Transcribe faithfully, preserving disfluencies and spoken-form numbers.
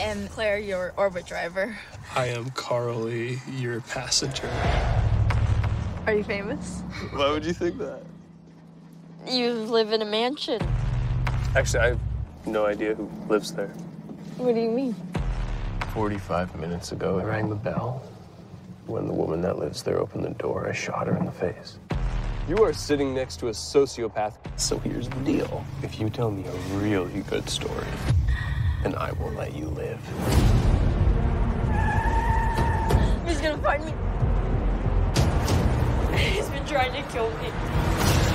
am Claire, your orbit driver. I am Carly, your passenger. Are you famous? Why would you think that? You live in a mansion. Actually, I have no idea who lives there. What do you mean? forty-five minutes ago, I rang the bell. When the woman that lives there opened the door, I shot her in the face. You are sitting next to a sociopath. So here's the deal. If you tell me a really good story, then I will let you live. He's gonna find me. He's been trying to kill me.